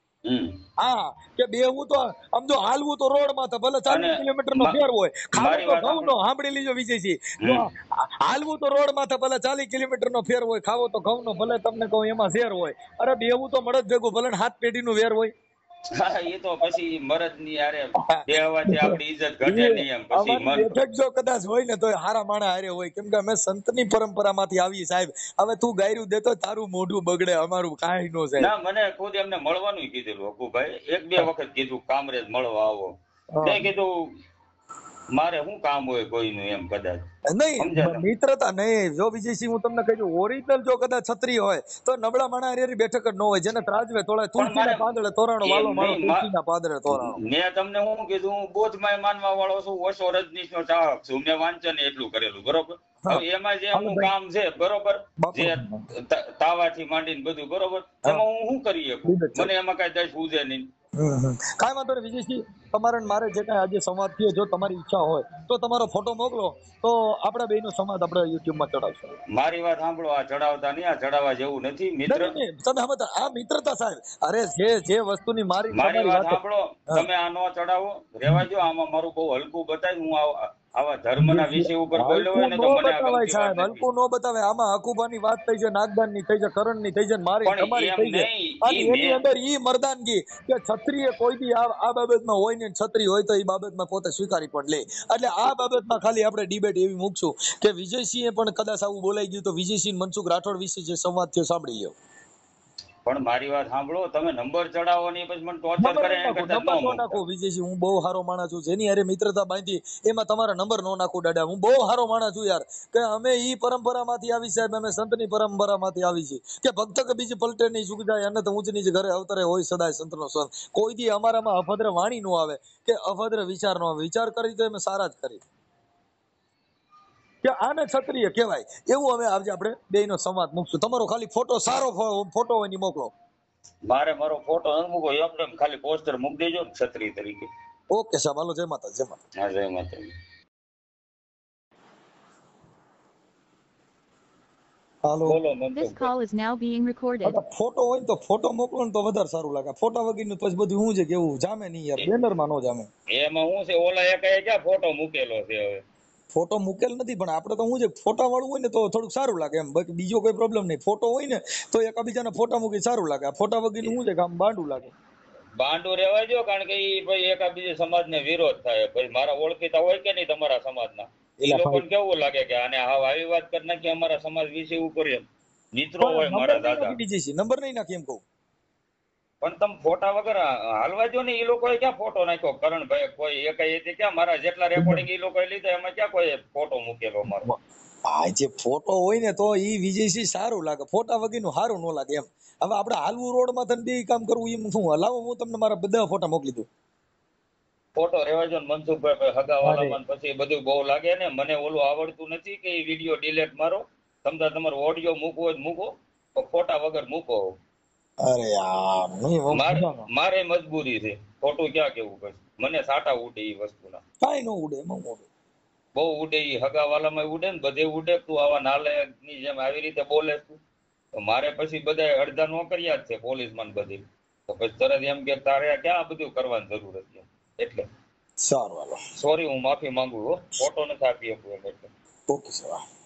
S2: હા, કે બેહવું તો આમ જો હાલવું તો રોડ માં તો ભલે ચાલીસ કિલોમીટર નો ફેર હોય, ખાવું તો ઘઉં નો. સાંભળી લીજો વિજયસિંહ, હાલવું તો રોડ માં તો ભલે ચાલીસ કિલોમીટર નો ફેર હોય, ખાવો તો ઘઉં નો ભલે તમને કહું એમાં શેર હોય. અરે બેહવું તો મળદ ભેગું ભલે હાથ પેઢી નું વેર હોય.
S1: હા, એ તો પછી મરદ ની યારે બેહવાથી આપણી ઇજ્જત ઘટે નહીં એમ. પછી
S2: મન જો કદાચ હોય ને તો હારા માણા હારે હોય, કેમ કે અમે સંતની પરંપરામાંથી આવી સાહેબ. હવે તું ગાયરું દેતો તારું મોઢું બગડે, અમારું કાંઈ નો સાહેબ.
S1: ના, મને ખુદ એમને મળવાનું કીધેલું અકુભાઈ, એક બે વખત કીધું કામરેજ મળવા આવો. મેં કીધું મારે શું કામ હોય કોઈનું એમ. કદાચ
S2: નહીં મિત્રતા નહીં. જો વિજયસિંહ હું તમને કહી દઉં, ઓરિજિનલ જો કદાચ છત્રી હોય તો નબળા માણા હારી બેઠક જ ન હોય. જેને ત્રાજવે તોળાય, તુલસીના પાંદડે તોરાણો વાલો મારો, તુલસીના પાંદડે તોરાણો.
S1: મેં તમને શું કીધું, હું બોધમાં માનવા વાળો છું, ઓશો રજનીશ નો ચાહક છું. મેં વાંચન એટલું કરેલું બરોબર. હવે એમાં જે અમુક કામ છે બરોબર, જે તાવાથી માંડીને બધું બરોબર, એમાં હું શું કરી શકું? મને એમાં કઈ દસ પૂજે નહીં.
S2: કાંઈ વાંધો નહીં વિજયસિંહ, તમારે મારે જે કાંઈ આજે સંવાદ થયો, જો તમારી ઈચ્છા હોય તો તમારો ફોટો મોકલો તો આપણા બેયનો સંવાદ આપણે યુટ્યુબમાં ચડાવશું.
S1: મારી વાત સાંભળો, આ ચડાવતા નહીં, આ ચડાવવા જેવું નથી મિત્ર.
S2: તમે સમજતા, આ મિત્રતા સાહેબ. અરે જે જે વસ્તુની મારી
S1: મારી વાત સાંભળો, તમે આ નો ચડાવો, રેવા જો. આમાં મારું બહુ હલકું બતાવી, હું આવા ધર્મના વિષય ઉપર બોલ્યો હોય ને તો મને
S2: સાહેબ હલકું નો બતાવે. આમાં હકુબાની વાત થઈ છે, નાગદાનની થઈ છે, કરણની થઈ છે, મારી તમારી થઈ છે. અને એની અંદર ઈ મર્દાનગી કે ક્ષત્રિય કોઈ બી આ બાબતમાં હોય ને, ક્ષત્રિય હોય તો એ બાબતમાં પોતે સ્વીકારી પણ લે. એટલે આ બાબતમાં ખાલી આપણે ડિબેટ એવી મૂકશું કે વિજયસિંહે પણ કદાચ આવું બોલાઈ ગયું તો વિજયસિંહ મનસુખ રાઠોડ વિશે જે સંવાદ થયો સાંભળી લો.
S1: પણ મારી વાત સાંભળો, તમે નંબર ચડાવો નહીં પછી મને ટોર્ચર કરે.
S2: નંબર નો નાખો વિજયસિંહ, હું બહુ સારો માણસ છું. જેની હારે મિત્રતા બાંધી એમાં તમારા નંબર નો નાખું દાદા. હું બહુ સારો માણસ છું યાર, કે અમે ઈ પરંપરામાંથી આવી સાહેબ, અમે સંતની પરંપરામાંથી આવી છીએ કે ભક્ત કે બીજી પલટે નહીં ચૂકી જાય, અને તો ઊંચ નીચ ઘરે અવતરે હોય સદાય સંતનો સંત. કોઈ દી અમારામાં અભદ્ર વાણી નો આવે કે અભદ્ર વિચાર નો આવે. વિચાર કરી તો અમે સારા જ કરી કે આને ક્ષત્રિય કહેવાય. એવું હવે આજે આપણે બેયનો સંવાદ મૂકશું. તમારો ખાલી ફોટો સારો ફોટો હોય ની મોકલો.
S1: મારે મારો ફોટો ન મૂકો, એમને ખાલી પોસ્ટર મૂકી દેજો ક્ષત્રિય તરીકે.
S2: ઓકે સાહેબ, હાલો. જય માતા. જય માતા.
S1: હા, જય માતા.
S2: Hello.
S3: This call is now being recorded.
S2: Photo હોય તો ફોટો મોકલો ને તો વધારે સારું લાગે. ફોટા વગરનું પછી બધું શું છે કે એવું જામે નહીં યાર, બેનર માં નો જામે.
S1: એમાં શું છે, ઓલા એકાએ ક્યાં ફોટો મૂકેલો છે? હવે
S2: ફોટો મૂકેલ નથી, પણ આપણે તો શું છે, ફોટા વાળું હોય ને તો થોડુંક સારું લાગે એમ. બાકી બીજો કોઈ પ્રોબ્લેમ નહીં. ફોટો હોય ને તો એકાબીજાના ફોટા મૂકી સારું લાગે. આ ફોટા વગરનું શું છે કે આમ બાંડું લાગે.
S1: બાંડું રહેવા જો, કારણ કે ઈ ભાઈ એકાબીજા સમાજને વિરોધ થાય. પછી મારા ઓળખીતા હોય કે નહીં તમારા સમાજના, એ લોકોને કેવું લાગે કે આને હાવ આવી વાત કરી નાખી અમારા સમાજ વિશે ઉપર એમ. મિત્રો હોય મારા દાદા,
S2: નંબર નહીં નાખી એમ કહું.
S1: પણ તમે ફોટા વગર હાલવા જો ને. એ લોકોએ ક્યાં ફોટો નાખ્યો? કરણભાઈ કોઈ એકાઈ ક્યાં મારા જેટલા રેકોર્ડિંગ એ લોકોએ લીધા, એમાં ક્યાં કોઈ ફોટો મૂકેલો મારો?
S2: આ જે ફોટો હોય ને તો ઈ વિજયસિંહ સારું લાગે, ફોટા વગરનું સારું ન લાગે એમ. હવે આપણે હાલવું રોડ માં થઈને બે કામ કરવું એમ શું? લાવો હું તમને મારા બધા ફોટા મોકલી દઉં.
S1: ફોટો રેવા જો ને મનસુખભાઈ, હગાવાલામાં પછી બધું બહુ લાગે ને. મને ઓલું આવડતું નથી કે એ વિડીયો ડિલેટ મારો. તમને તમારો ઓડિયો મૂકવો હોય મૂકો, તો ફોટા વગર મૂકો.
S2: અરે યાર,
S1: મારે મજબૂરી છે. ખોટું ક્યાં કેવું? પછી મને સાટા ઉડે એ વસ્તુના.
S2: કાઈ નો ઉડે, એમાં ઉડે,
S1: બહુ ઉડે. એ હગાવાલામાં ઉડે ને, બધે ઉડે. તું આવા નાલાયક ની જેમ આવી રીતે બોલે તું, તો મારે પછી બધા અડધા નોકરિયા જ છે પોલીસમાં બધી. તો પછી તરત એમ કે તારે ક્યાં બધું કરવાની જરૂર હતી. એટલે
S2: સારું, હાલો.
S1: સોરી, હું માફી માંગુ. ફોટો નથી આપી શકું એમ. એટલે
S2: ઓકે સર.